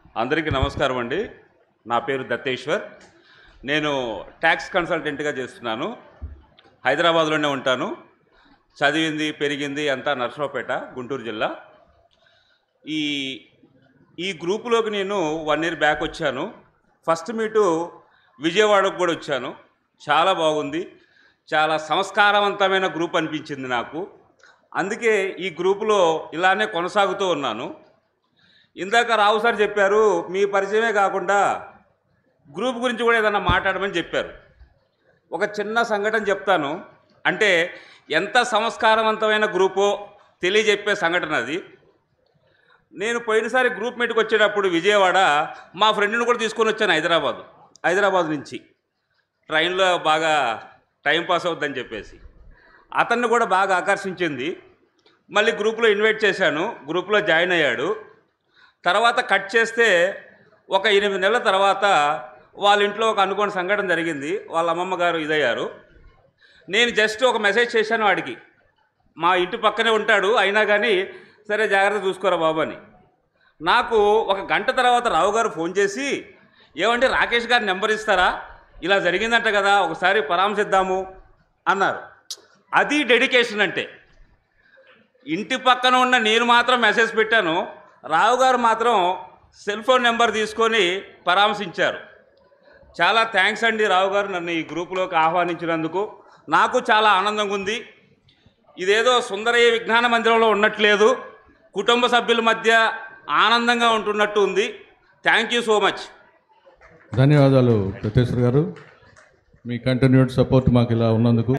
అందరికీ నమస్కారం అండి. నా పేరు దత్తేశ్వర్. నేను ట్యాక్స్ కన్సల్టెంట్గా చేస్తున్నాను. హైదరాబాద్లోనే ఉంటాను. చదివింది పెరిగింది అంతా నర్సరావుపేట, గుంటూరు జిల్లా. ఈ ఈ గ్రూపులోకి నేను 1 ఇయర్ బ్యాక్ వచ్చాను. ఫస్ట్ మీటు విజయవాడకు కూడా వచ్చాను. చాలా బాగుంది. చాలా సంస్కారవంతమైన గ్రూప్ అనిపించింది నాకు. అందుకే ఈ గ్రూపులో ఇలానే కొనసాగుతూ ఉన్నాను. ఇందాక రావు సార్ చెప్పారు, మీ పరిచయమే కాకుండా గ్రూప్ గురించి కూడా ఏదన్నా మాట్లాడమని చెప్పారు. ఒక చిన్న సంఘటన చెప్తాను. అంటే ఎంత సంస్కారవంతమైన గ్రూపో తెలియజెప్పే సంఘటన అది. నేను పోయినసారి గ్రూప్ మీట్కి వచ్చేటప్పుడు విజయవాడ మా ఫ్రెండ్ని కూడా తీసుకొని వచ్చాను హైదరాబాద్ నుంచి. ట్రైన్లో బాగా టైంపాస్ అవుద్దని చెప్పేసి అతన్ని కూడా బాగా ఆకర్షించింది. మళ్ళీ గ్రూప్లో ఇన్వైట్ చేశాను. గ్రూప్లో జాయిన్ అయ్యాడు. తర్వాత కట్ చేస్తే ఒక 8 నెలల తర్వాత వాళ్ళ ఇంట్లో ఒక అనుకోని సంఘటన జరిగింది. వాళ్ళ అమ్మమ్మ గారు ఇదయ్యారు. నేను జస్ట్ ఒక మెసేజ్ చేశాను వాడికి. మా ఇంటి పక్కనే ఉంటాడు, అయినా కానీ సరే జాగ్రత్త చూసుకోరా బాబు అని. నాకు ఒక గంట తర్వాత రావు గారు ఫోన్ చేసి, ఏమంటే రాకేష్ గారి నెంబర్ ఇస్తారా, ఇలా జరిగిందంట కదా, ఒకసారి పరామర్శిద్దాము అన్నారు. అది డెడికేషన్ అంటే. ఇంటి పక్కన ఉన్న నేను మాత్రం మెసేజ్ పెట్టాను, రావు గారు మాత్రం సెల్ ఫోన్ నెంబర్ తీసుకొని పరామర్శించారు. చాలా థ్యాంక్స్ అండి రావు గారు, నన్ను ఈ గ్రూపులోకి ఆహ్వానించినందుకు. నాకు చాలా ఆనందంగా ఉంది. ఇదేదో సుందరయ్య విజ్ఞాన మందిరంలో ఉన్నట్లేదు, కుటుంబ సభ్యుల మధ్య ఆనందంగా ఉంటున్నట్టు ఉంది. Thank you so much. ధన్యవాదాలు ప్రొఫెసర్ గారు, మీ కంటిన్యూడ్ సపోర్ట్ మాకు ఇలా ఉన్నందుకు.